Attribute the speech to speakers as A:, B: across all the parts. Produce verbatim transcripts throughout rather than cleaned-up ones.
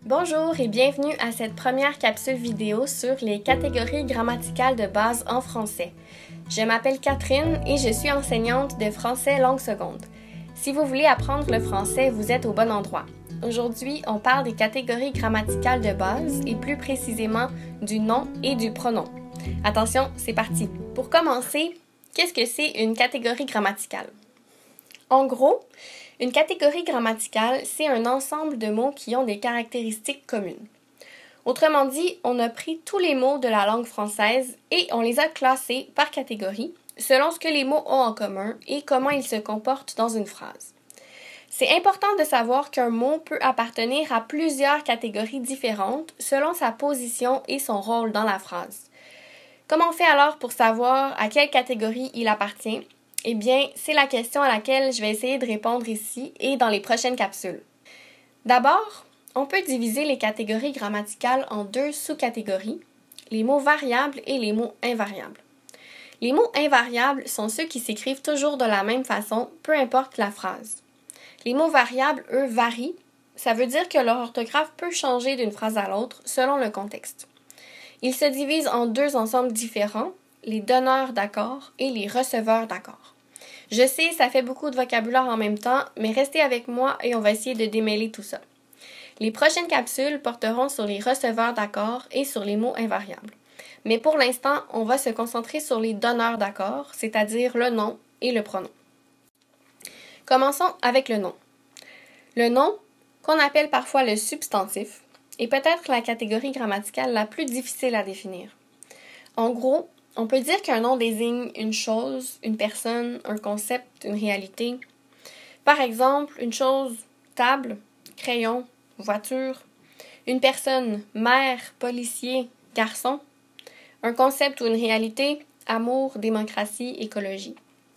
A: Bonjour et bienvenue à cette première capsule vidéo sur les catégories grammaticales de base en français. Je m'appelle Catherine et je suis enseignante de français langue seconde. Si vous voulez apprendre le français, vous êtes au bon endroit. Aujourd'hui, on parle des catégories grammaticales de base et plus précisément du nom et du pronom. Attention, c'est parti! Pour commencer, qu'est-ce que c'est une catégorie grammaticale? En gros, une catégorie grammaticale, c'est un ensemble de mots qui ont des caractéristiques communes. Autrement dit, on a pris tous les mots de la langue française et on les a classés par catégorie selon ce que les mots ont en commun et comment ils se comportent dans une phrase. C'est important de savoir qu'un mot peut appartenir à plusieurs catégories différentes selon sa position et son rôle dans la phrase. Comment on fait alors pour savoir à quelle catégorie il appartient? Eh bien, c'est la question à laquelle je vais essayer de répondre ici et dans les prochaines capsules. D'abord, on peut diviser les catégories grammaticales en deux sous-catégories, les mots variables et les mots invariables. Les mots invariables sont ceux qui s'écrivent toujours de la même façon, peu importe la phrase. Les mots variables, eux, varient. Ça veut dire que leur orthographe peut changer d'une phrase à l'autre selon le contexte. Ils se divisent en deux ensembles différents, les donneurs d'accords et les receveurs d'accords. Je sais, ça fait beaucoup de vocabulaire en même temps, mais restez avec moi et on va essayer de démêler tout ça. Les prochaines capsules porteront sur les receveurs d'accords et sur les mots invariables. Mais pour l'instant, on va se concentrer sur les donneurs d'accords, c'est-à-dire le nom et le pronom. Commençons avec le nom. Le nom, qu'on appelle parfois le substantif, est peut-être la catégorie grammaticale la plus difficile à définir. En gros, on peut dire qu'un nom désigne une chose, une personne, un concept, une réalité. Par exemple, une chose, table, crayon, voiture. Une personne, mère, policier, garçon. Un concept ou une réalité, amour, démocratie, écologie.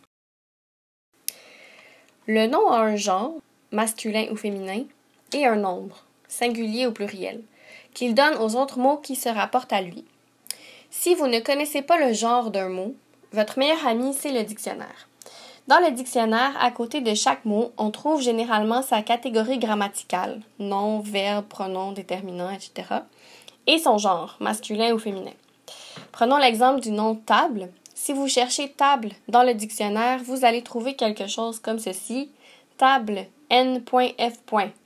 A: Le nom a un genre, masculin ou féminin, et un nombre, singulier ou pluriel, qu'il donne aux autres mots qui se rapportent à lui. Si vous ne connaissez pas le genre d'un mot, votre meilleur ami, c'est le dictionnaire. Dans le dictionnaire, à côté de chaque mot, on trouve généralement sa catégorie grammaticale, nom, verbe, pronom, déterminant, et cetera, et son genre, masculin ou féminin. Prenons l'exemple du nom table. Si vous cherchez table dans le dictionnaire, vous allez trouver quelque chose comme ceci, table, n.f.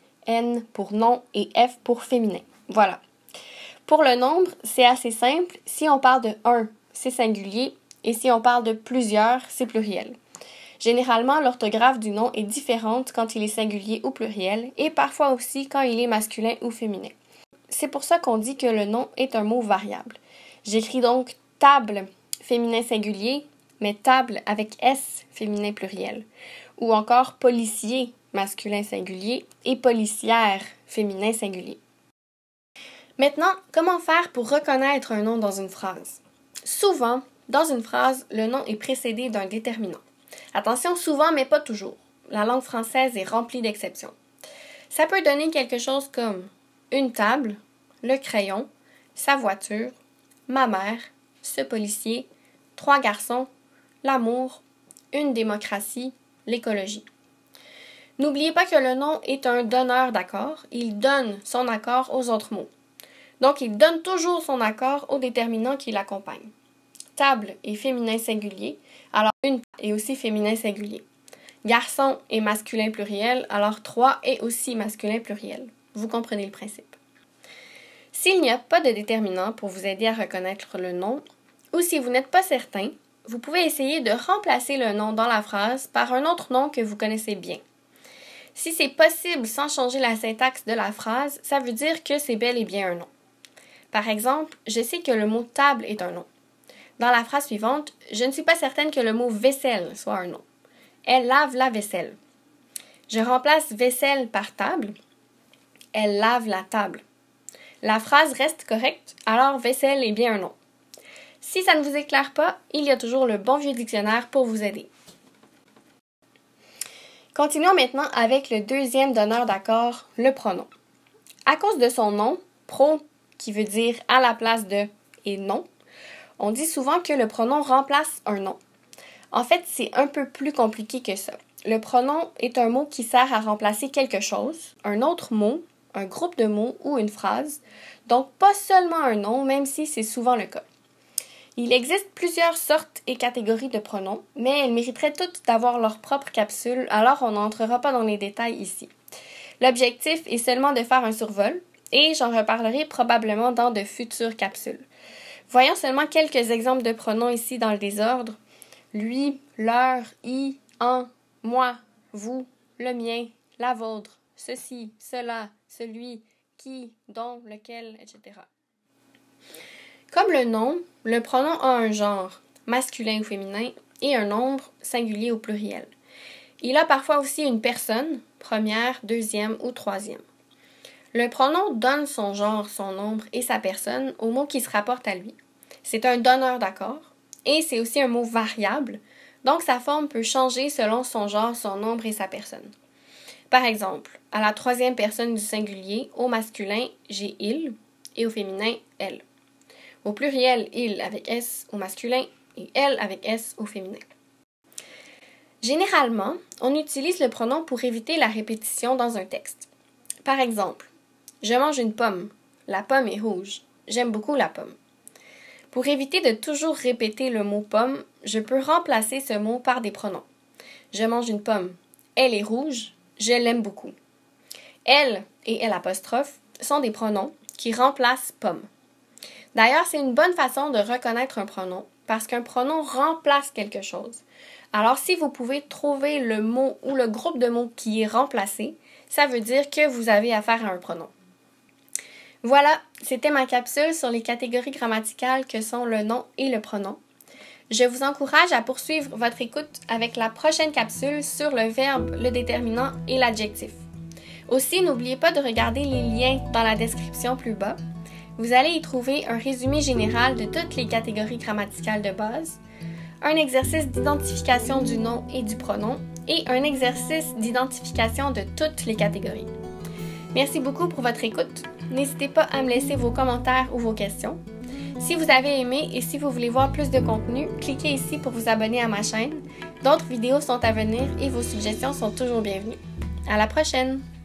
A: N pour nom et F pour féminin. Voilà. Pour le nombre, c'est assez simple. Si on parle de un, c'est singulier, et si on parle de plusieurs, c'est pluriel. Généralement, l'orthographe du nom est différente quand il est singulier ou pluriel, et parfois aussi quand il est masculin ou féminin. C'est pour ça qu'on dit que le nom est un mot variable. J'écris donc table, féminin singulier, mais table avec S, féminin pluriel. Ou encore policier, masculin singulier, et policière, féminin singulier. Maintenant, comment faire pour reconnaître un nom dans une phrase? Souvent, dans une phrase, le nom est précédé d'un déterminant. Attention, souvent, mais pas toujours. La langue française est remplie d'exceptions. Ça peut donner quelque chose comme une table, le crayon, sa voiture, ma mère, ce policier, trois garçons, l'amour, une démocratie, l'écologie. N'oubliez pas que le nom est un donneur d'accords. Il donne son accord aux autres mots. Donc, il donne toujours son accord au déterminant qui l'accompagne. Table est féminin singulier, alors une est aussi féminin singulier. Garçon est masculin pluriel, alors trois est aussi masculin pluriel. Vous comprenez le principe. S'il n'y a pas de déterminant pour vous aider à reconnaître le nom, ou si vous n'êtes pas certain, vous pouvez essayer de remplacer le nom dans la phrase par un autre nom que vous connaissez bien. Si c'est possible sans changer la syntaxe de la phrase, ça veut dire que c'est bel et bien un nom. Par exemple, je sais que le mot table est un nom. Dans la phrase suivante, je ne suis pas certaine que le mot vaisselle soit un nom. Elle lave la vaisselle. Je remplace vaisselle par table. Elle lave la table. La phrase reste correcte, alors vaisselle est bien un nom. Si ça ne vous éclaire pas, il y a toujours le bon vieux dictionnaire pour vous aider. Continuons maintenant avec le deuxième donneur d'accord, le pronom. À cause de son nom, pro, qui veut dire à la place de et non, on dit souvent que le pronom remplace un nom. En fait, c'est un peu plus compliqué que ça. Le pronom est un mot qui sert à remplacer quelque chose, un autre mot, un groupe de mots ou une phrase, donc pas seulement un nom, même si c'est souvent le cas. Il existe plusieurs sortes et catégories de pronoms, mais elles mériteraient toutes d'avoir leur propre capsule, alors on n'entrera pas dans les détails ici. L'objectif est seulement de faire un survol, et j'en reparlerai probablement dans de futures capsules. Voyons seulement quelques exemples de pronoms ici dans le désordre. Lui, leur, i, en, moi, vous, le mien, la vôtre, ceci, cela, celui, qui, dont, lequel, et cetera. Comme le nom, le pronom a un genre, masculin ou féminin, et un nombre, singulier ou pluriel. Il a parfois aussi une personne, première, deuxième ou troisième. Le pronom donne son genre, son nombre et sa personne au mot qui se rapporte à lui. C'est un donneur d'accord, et c'est aussi un mot variable, donc sa forme peut changer selon son genre, son nombre et sa personne. Par exemple, à la troisième personne du singulier, au masculin, j'ai il, et au féminin, elle. Au pluriel, il avec S au masculin et elle avec S au féminin. Généralement, on utilise le pronom pour éviter la répétition dans un texte. Par exemple, je mange une pomme. La pomme est rouge. J'aime beaucoup la pomme. Pour éviter de toujours répéter le mot pomme, je peux remplacer ce mot par des pronoms. Je mange une pomme. Elle est rouge. Je l'aime beaucoup. Elle et elle apostrophe sont des pronoms qui remplacent pomme. D'ailleurs, c'est une bonne façon de reconnaître un pronom parce qu'un pronom remplace quelque chose. Alors, si vous pouvez trouver le mot ou le groupe de mots qui est remplacé, ça veut dire que vous avez affaire à un pronom. Voilà, c'était ma capsule sur les catégories grammaticales que sont le nom et le pronom. Je vous encourage à poursuivre votre écoute avec la prochaine capsule sur le verbe, le déterminant et l'adjectif. Aussi, n'oubliez pas de regarder les liens dans la description plus bas. Vous allez y trouver un résumé général de toutes les catégories grammaticales de base, un exercice d'identification du nom et du pronom et un exercice d'identification de toutes les catégories. Merci beaucoup pour votre écoute. N'hésitez pas à me laisser vos commentaires ou vos questions. Si vous avez aimé et si vous voulez voir plus de contenu, cliquez ici pour vous abonner à ma chaîne. D'autres vidéos sont à venir et vos suggestions sont toujours bienvenues. À la prochaine!